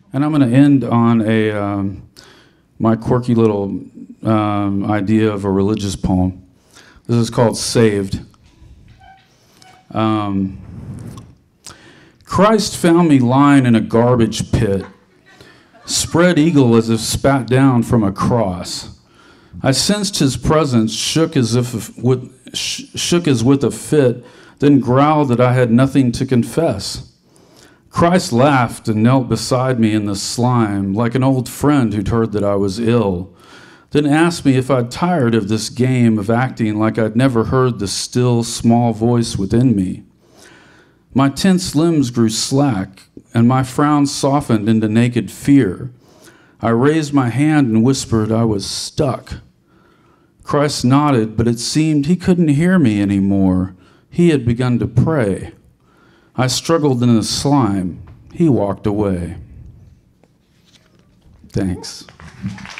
And I'm going to end on my quirky little idea of a religious poem. This is called Saved. Christ found me lying in a garbage pit, spread eagle as if spat down from a cross. I sensed his presence, shook as with a fit, then growled that I had nothing to confess. Christ laughed and knelt beside me in the slime, like an old friend who'd heard that I was ill, then asked me if I'd tired of this game of acting like I'd never heard the still, small voice within me. My tense limbs grew slack, and my frown softened into naked fear. I raised my hand and whispered I was stuck. Christ nodded, but it seemed he couldn't hear me anymore. He had begun to pray. I struggled in the slime. He walked away. Thanks.